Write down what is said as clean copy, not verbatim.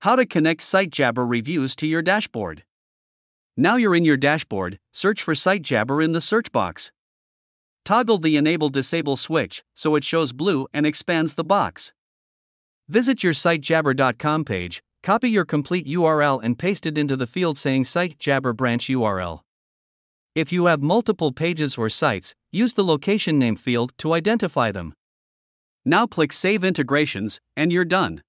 How to connect SiteJabber reviews to your dashboard. Now you're in your dashboard, search for SiteJabber in the search box. Toggle the Enable Disable switch so it shows blue and expands the box. Visit your SiteJabber.com page, copy your complete URL and paste it into the field saying SiteJabber branch URL. If you have multiple pages or sites, use the location name field to identify them. Now click Save Integrations, and you're done.